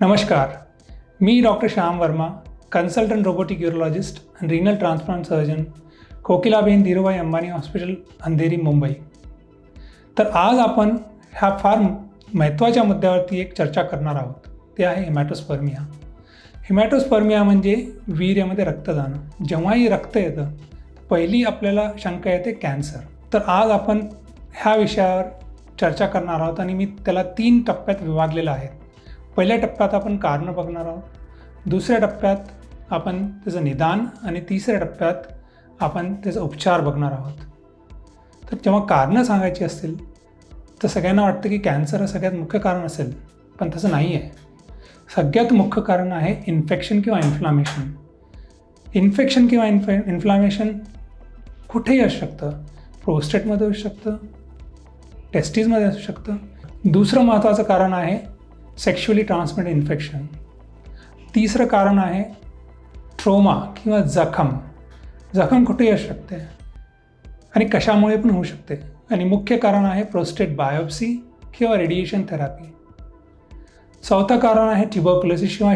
नमस्कार, मी doctor Shyam Verma, consultant robotic urologist आणि renal transplant surgeon, Kokilaben Dhirubhai Ambani hospital, Andheri, Mumbai. तर आज आपण ह्या फार महत्त्वाच्या मुद्द्यावरती एक चर्चा करणार आहोत. ते आहे हेमॅटोस्पर्मिया. हेमॅटोस्पर्मिया म्हणजे वीर्यामध्ये रक्त जाणं. जेव्हाही रक्त येतं पहिली आपल्याला शंका येते कॅन्सर. तर आज आपण ह्या विषयावर चर्चा करणार आहोत आणि मी त्याला 3 टप्प्यात विभागलेलं आहे. पहिल्या टप्प्यात आपण कारणं बघणार आहोत, दुसऱ्या टप्प्यात आपण त्याचं निदान आणि तिसऱ्या टप्प्यात आपण त्याचा उपचार बघणार आहोत. तर जेव्हा कारणं सांगायची असतील तर सगळ्यांना वाटतं की कॅन्सर हे सगळ्यात मुख्य कारण असेल, पण तसं नाही आहे. सगळ्यात मुख्य कारण आहे इन्फेक्शन किंवा इन्फ्लामेशन. इन्फेक्शन किंवा इन्फ्लामेशन कुठेही असू शकतं. प्रोस्टेटमध्ये असू शकतं, टेस्टिसमध्ये असू शकतं. दुसरं महत्त्वाचं कारण आहे सेक्शुअली ट्रान्समिटेड इन्फेक्शन. तिसरं कारण आहे ट्रोमा किंवा जखम कुठेही असू शकते आणि कशामुळे पण होऊ शकते. आणि मुख्य कारण आहे प्रोस्टेट बायोप्सी किंवा रेडिएशन थेरपी. चौथं कारण आहे ट्युबरक्युलोसिस किंवा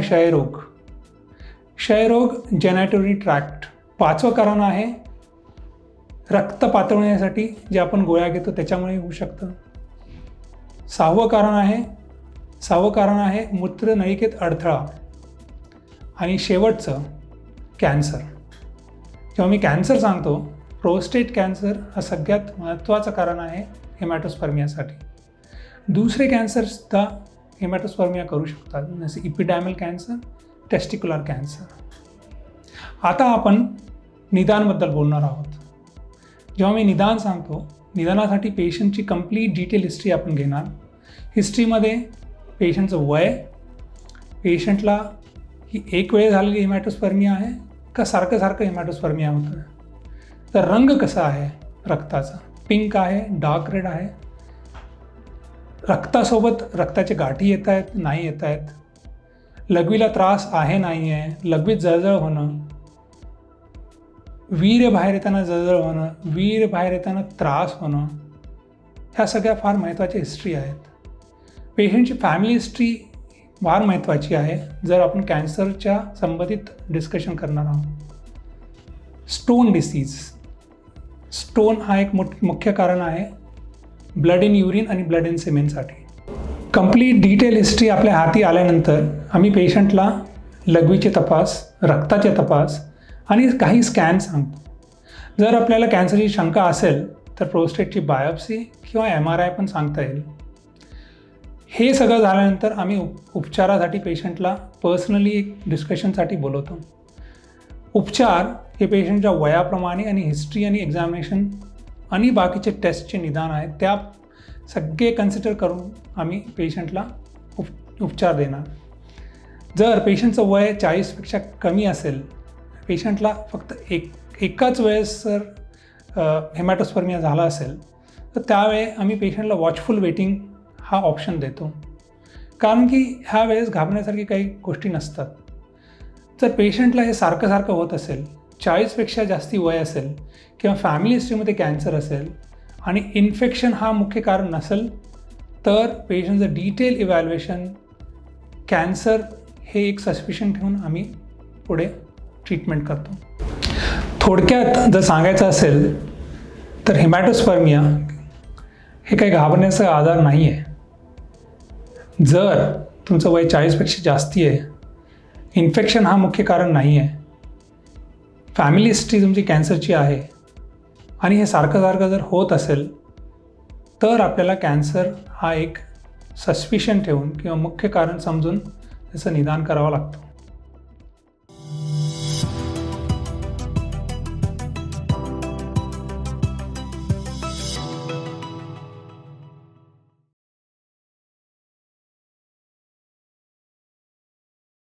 क्षयरोग जेनेटोरी ट्रॅक्ट. 5वं कारण आहे रक्त पातळण्यासाठी जे आपण गोळ्या घेतो त्याच्यामुळे होऊ शकतं. 6वं कारण आहे मूत्रनलिकेत अडथळा. आणि शेवटचं कॅन्सर. जेव्हा मी कॅन्सर सांगतो, प्रोस्टेट कॅन्सर हा सगळ्यात महत्त्वाचं कारण आहे हेमॅटोस्पर्मियासाठी. दुसरे कॅन्सरसुद्धा हेमॅटोस्पर्मिया करू शकतात, जसे इपिडॅमल कॅन्सर, टेस्टिक्युलर कॅन्सर. आता आपण निदानबद्दल बोलणार आहोत. जेव्हा मी निदान सांगतो, निदानासाठी पेशंटची कंप्लीट डिटेल हिस्ट्री आपण घेणार. हिस्ट्रीमध्ये पेशंटचं वय, पेशंटला ही एक वेळ झालेली हेमॅटोस्पर्मिया आहे का सारखं हेमॅटोस्पर्मिया होतं, तर रंग कसा आहे रक्ताचा, पिंक आहे, डार्क रेड आहे, रक्तासोबत रक्ताचे गाठी येत आहेत नाही येत आहेत, लघवीला त्रास आहे नाही आहे, लघवीत जळजळ होणं, वीर्य बाहेर येताना जळजळ होणं, वीर्य बाहेर येताना त्रास होणं, ह्या सगळ्या फार महत्त्वाच्या हिस्ट्री आहेत. पेशंटची फॅमिली हिस्ट्री फार महत्त्वाची आहे जर आपण कॅन्सरच्या संबंधित डिस्कशन करणार आहोत. Stone disease. स्टोन हा एक मुख्य कारण आहे ब्लड इन युरिन आणि ब्लड इन सिमेनसाठी. कंप्लीट डिटेल हिस्ट्री आपल्या हाती आल्यानंतर आम्ही पेशंटला लघवीचे तपास, रक्ताचे तपास आणि काही स्कॅन सांगतो. जर आपल्याला कॅन्सरची शंका असेल तर प्रोस्टेटची बायोप्सी किंवा MRI पण सांगता येईल. हे सगळं झाल्यानंतर आम्ही उपचारासाठी पेशंटला पर्सनली एक डिस्कशनसाठी बोलवतो. उपचार हे पेशंटच्या वयाप्रमाणे आणि हिस्ट्री आणि एक्झामिनेशन आणि बाकीचे टेस्टचे निदान आहेत त्या सगळे कन्सिडर करून आम्ही पेशंटला उपचार देणार. जर पेशंटचं वय 40पेक्षा कमी असेल, पेशंटला फक्त एकाच वेळेस जर हेमॅटोस्पर्मिया झाला असेल तर त्यावेळी आम्ही पेशंटला वॉचफुल वेटिंग हा ऑप्शन देतो, कारण की ह्या वेळेस घाबरण्यासारखी काही गोष्टी नसतात. जर पेशंटला हे सारखं होत असेल, 40पेक्षा जास्ती वय असेल किंवा फॅमिली हिस्ट्रीमध्ये कॅन्सर असेल आणि इन्फेक्शन हा मुख्य कारण नसेल तर पेशंटचं डिटेल इव्हॅल्युएशन, कॅन्सर हे एक सस्पिशन ठेवून आम्ही पुढे ट्रीटमेंट करतो. थोडक्यात जर सांगायचं असेल तर हेमॅटोस्पर्मिया हे काही घाबरण्याचा आजार नाही आहे. जर तुमचं वय 40पेक्षा जास्ती आहे, इन्फेक्शन हा मुख्य कारण नाही आहे, फॅमिली हिस्ट्री तुमची कॅन्सरची आहे आणि हे सारखं जर होत असेल तर आपल्याला कॅन्सर हा एक सस्पिशन ठेवून किंवा मुख्य कारण समजून त्याचं निदान करावं लागतं.